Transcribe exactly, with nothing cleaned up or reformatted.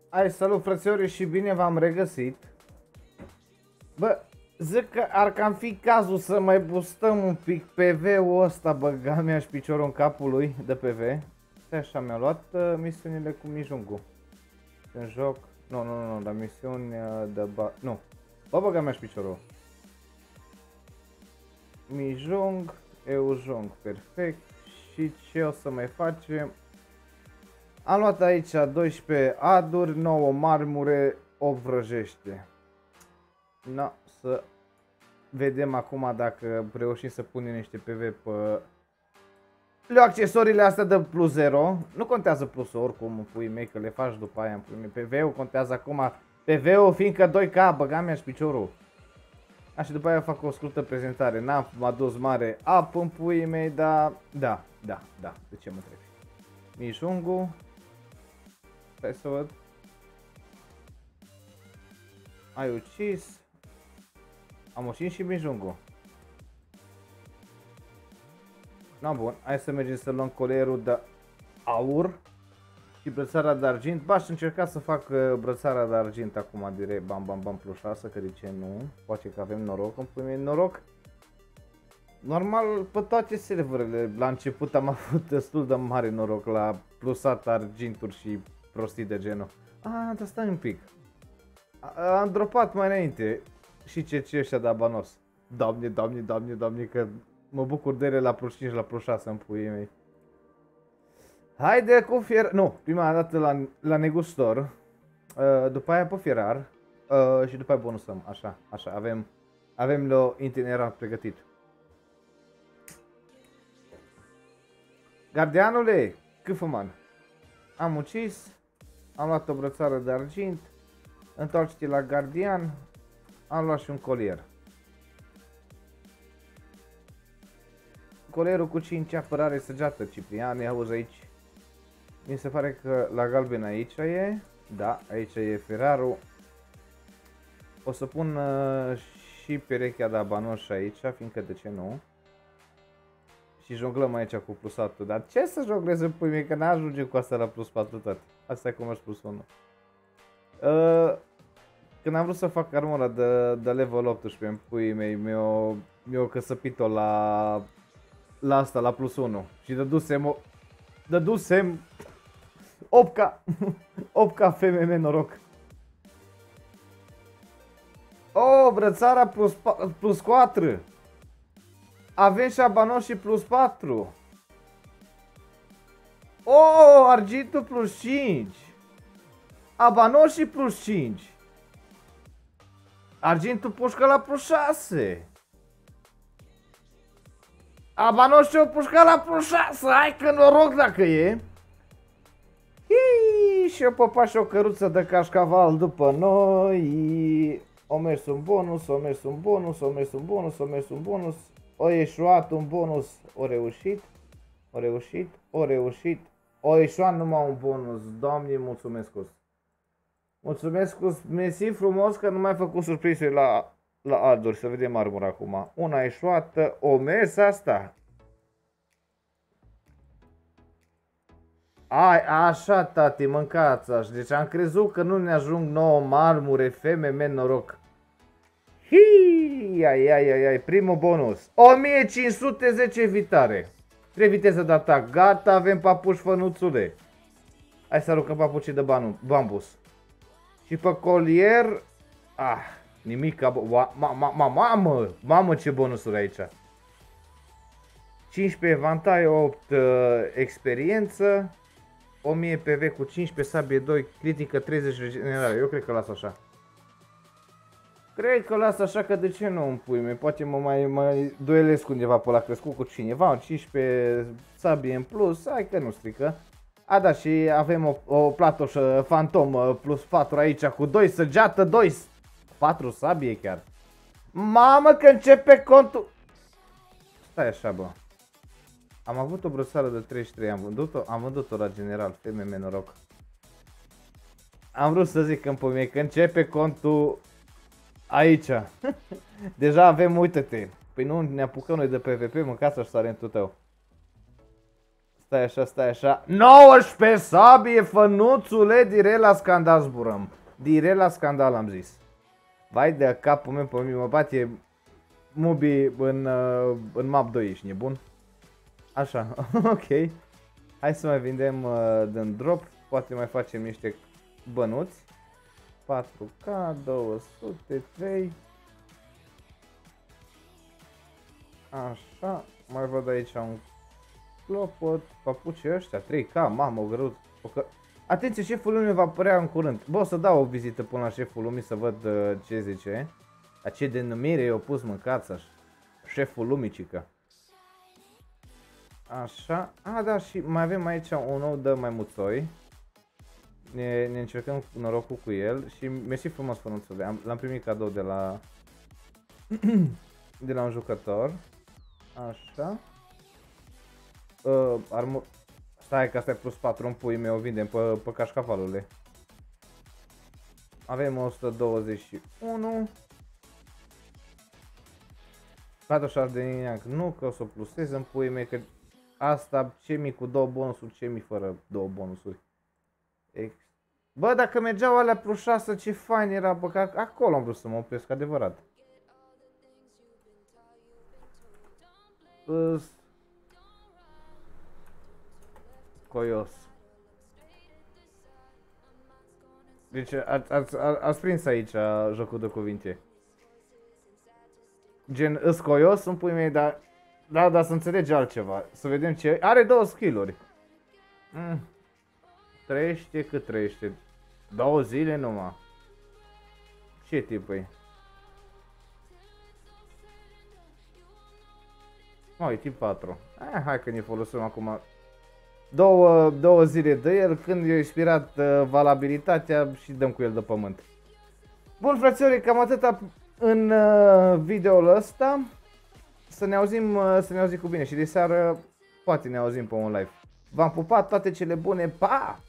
Hai, salut frățiori și bine v-am regăsit. Bă, zic că ar cam fi cazul să mai boostăm un pic P V-ul ăsta, băga mea și piciorul în capul lui de P V. Stai așa, mi-a luat uh, misiunile cu Mijungu. În joc, nu, nu, nu, dar misiuni uh, de ba... Nu, bă, băga mea și piciorul. Mijung, Eujung, perfect. Și ce o să mai facem? Am luat aici doisprezece aduri, nouă marmure, opt vrăjește. Na, să vedem acum dacă reușim să punem niște P V pe... Le accesoriile astea de plus zero. Nu contează plusul oricum, pui mei, că le faci după aia în pui mei. P V-ul contează acum. P V-ul fiindcă doi K, băga mea și piciorul. A, și după aia fac o scurtă prezentare. N-am adus mare ap în puii mei, dar... Da, da, da, de ce mă trebuie? Mijungu. Stai să văd. Ai ucis. Am ucis și Mijungu. Na, bun, hai să mergem să luăm coleierul de aur și brățara de argint. Ba, aș încerca să fac brățara de argint acum direct, bam bam bam plus șase, că de ce nu? Poate că avem noroc, îmi pune noroc. Normal, pe toate serverele, la început am avut destul de mare noroc la plusat arginturi și prostii de genul. Ah, dar stai un pic. A, am dropat mai înainte și ce ce ăștia de abanos. Doamne, doamne, doamne, doamne, că mă bucur de ele la plus cinci, la plus șase în puii mei. Haide cu fier... Nu, prima dată la, la negustor, uh, după aia pe fierar uh, și după aia bonusăm, așa, așa, avem, avem lo itinerant pregătit. Gardianule, câfăman, am ucis, am luat o brățară de argint, întoarce-te la gardian, am luat și un colier. Colierul cu cinci apărare săgeată, Ciprian, auzi aici. Mi se pare că la galben aici e, da, aici e ferarul. O să pun uh, și perechea de abanoș aici, fiindcă de ce nu. Și jonglăm aici cu plusatul, dar ce să jonglez în pui mei, că n-ajunge cu asta la plus patru tot. Asta e cum aș plus unu. Uh, când am vrut să fac armura de, de level optsprezece în puii mei, mi-o mi-o căsăpit-o la, la asta, la plus unu. Și dădusem, o, dădusem opt K, opt K F M M noroc. Oh, brățara plus, plus patru. Avem și abanoși și plus patru. Oh, argintul plus cinci. Abanoși și plus cinci. Argintul pușcă la plus șase. Abanoși o pușcă la plus șase. Hai că noroc dacă e. Hii, și o păpa și o căruță de cașcaval după noi. O mers un bonus, o mers un bonus, o mers un bonus, o mers un bonus. O ieșuat un bonus, o reușit, o reușit, o reușit, o ieșuat numai un bonus. Doamne, mulțumesc. Mulțumesc, mersi frumos că nu mai ai făcut surprize la, la aduri. Să vedem armura acum. Una ieșuată, o mers asta. Ai, așa, tati, mâncați așa. Deci am crezut că nu ne ajung nouă marmure, F M M noroc. Hii, ai, ai, ai, ai, primul bonus. o mie cinci sute zece evitare. trei viteze de atac. Gata, avem papuși fănuțule. Hai să aruncăm papucii de bambus. Și pe colier... Ah, nimic. Ma, ma, ma, mamă, mamă ce bonusuri aici. cincisprezece evantai, opt uh, experiență. o mie P V cu cincisprezece, sabie doi, critică treizeci regenerare. Eu cred că las așa. Cred că las așa, că de ce nu îmi pui mei? Poate mă mai, mai duelesc undeva pe la crescut cu cineva, un cincisprezece sabie în plus, hai că nu strică. A, da, și avem o, o platoșă fantom plus patru aici cu doi săgeată, doi, patru sabie chiar. Mamă că începe contul. Stai așa, bă. Am avut o brățară de treizeci și trei, am vândut-o, am vândut-o la general, F M M noroc. Am vrut să zic în pui mei că începe contul aici. Deja avem, uite-te. Păi nu ne apucăm noi de PvP, mâncați-și talentul tău. Stai așa, stai așa. nouăsprezece sabie, fănuțule, direct la scandal zburăm. Direct la scandal am zis. Vai de capul meu pe mine, mă bate Mubi în, uh, în map doi, ești nebun? Așa, ok. Hai să mai vindem uh, din drop, poate mai facem niște bănuți. patru K, două sute, trei. Așa, mai văd aici un clopot, papucii ăștia, trei K, mamă, o grăut. Atenție, șeful lumii va apărea în curând. Bă, o să dau o vizită până la șeful lumii să văd uh, ce zice. La ce denumire i-a pus mâncața așa. Șeful lumii, cică. Așa, a, da, și mai avem aici un nou de maimuțoi. Ne, ne încercăm norocul cu el și mersi frumos, fănuțule. L-am primit cadou de la de la un jucător. Așa. Uh, armur... Stai că asta e plus patru în pui meu, o vindem pe, pe cașcavalule. Avem o sută douăzeci și unu. patruzeci și șase de niniac, nu, că o să o plusez în pui mei, că asta ce-mi cu două bonusuri, ce-mi fără două bonusuri. Ex. Bă, dacă mergeau alea plus șase, ce fain era, bă, că acolo am vrut să mă opresc, adevărat. Îs... Coios. Deci ați, ați, ați prins aici jocul de cuvinte. Gen, îs coios, îmi pui mei, dar... Da, dar să înțelege altceva. Să vedem ce... Are două skill-uri. Mm. Trăiește cât trăiește? Două zile numai. Ce tip e? Oh, e tip patru. Eh, hai că ne folosim acum. Două, două zile de el, când i-a expirat uh, valabilitatea și dăm cu el de pământ. Bun, frățiori, cam atâta în uh, videoul ăsta. Să ne auzim, uh, să ne auzim cu bine și de seară poate ne auzim pe un live. V-am pupat, toate cele bune, pa!